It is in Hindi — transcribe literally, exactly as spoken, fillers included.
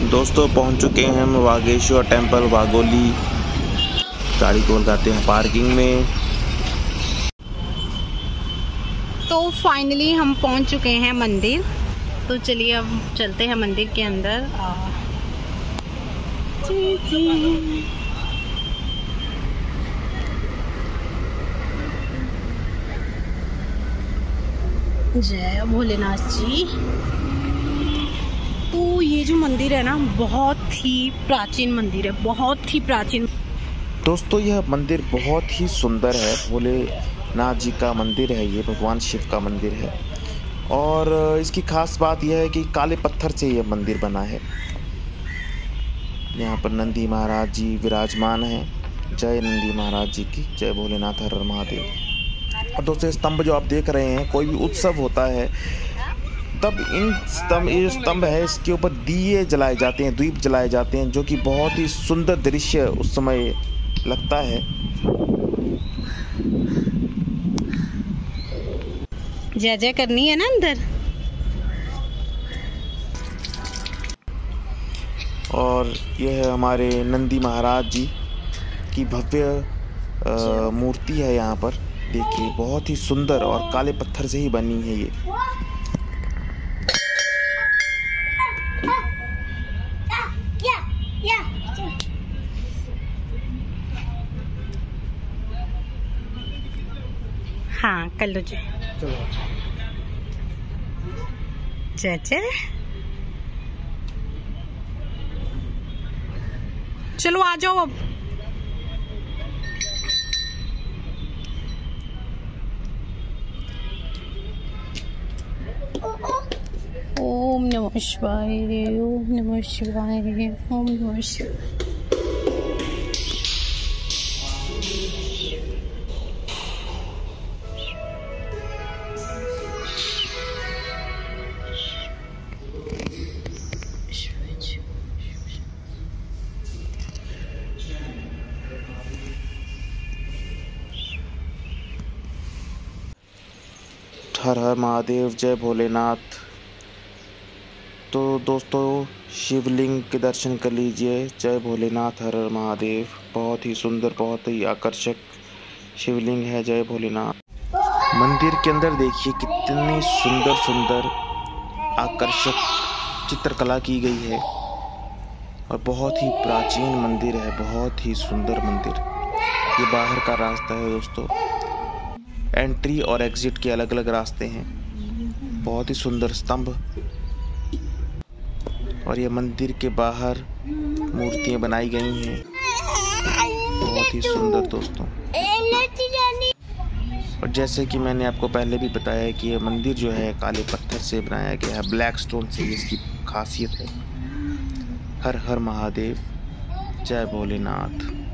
दोस्तों पहुंच चुके हैं हम बागेश्वर टेम्पल वाघोली। गाड़ी को लगाते हैं पार्किंग में। तो फाइनली हम पहुंच चुके हैं मंदिर। तो चलिए अब चलते हैं मंदिर के अंदर। जय भोलेनाथ जी। तो ये जो मंदिर है ना, बहुत ही प्राचीन मंदिर है, बहुत ही प्राचीन। दोस्तों यह मंदिर बहुत ही सुंदर है। भोलेनाथ जी का मंदिर है, ये भगवान शिव का मंदिर है। और इसकी खास बात यह है कि काले पत्थर से यह मंदिर बना है। यहाँ पर नंदी महाराज जी विराजमान हैं। जय नंदी महाराज जी की, जय भोलेनाथ हर हर महादेव। और दोस्तों स्तंभ जो आप देख रहे हैं, कोई भी उत्सव होता है तब इन स्तंभ ये स्तंभ है, इसके ऊपर दिए जलाए जाते हैं, दीप जलाए जाते हैं, जो कि बहुत ही सुंदर दृश्य उस समय लगता है। जय जय करनी है ना अंदर। और यह है हमारे नंदी महाराज जी की भव्य मूर्ति है। यहाँ पर देखिए बहुत ही सुंदर और काले पत्थर से ही बनी है ये। हाँ कर लो जी। जय जय। चलो आ जाओ अब। ओम नमः शिवाय, ओम नमः शिवाय, ओम नमः शिवाय। हर हर महादेव, जय भोलेनाथ। तो दोस्तों शिवलिंग के दर्शन कर लीजिए। जय भोलेनाथ हर हर महादेव। बहुत ही सुंदर, बहुत ही आकर्षक शिवलिंग है। जय भोलेनाथ। मंदिर के अंदर देखिए कितनी सुंदर सुंदर आकर्षक चित्रकला की गई है। और बहुत ही प्राचीन मंदिर है, बहुत ही सुंदर मंदिर। ये बाहर का रास्ता है दोस्तों। एंट्री और एग्जिट के अलग अलग रास्ते हैं। बहुत ही सुंदर स्तंभ। और ये मंदिर के बाहर मूर्तियां बनाई गई हैं, बहुत ही सुंदर दोस्तों। और जैसे कि मैंने आपको पहले भी बताया कि ये मंदिर जो है काले पत्थर से बनाया गया है, ब्लैक स्टोन से, इसकी खासियत है। हर हर महादेव, जय भोलेनाथ।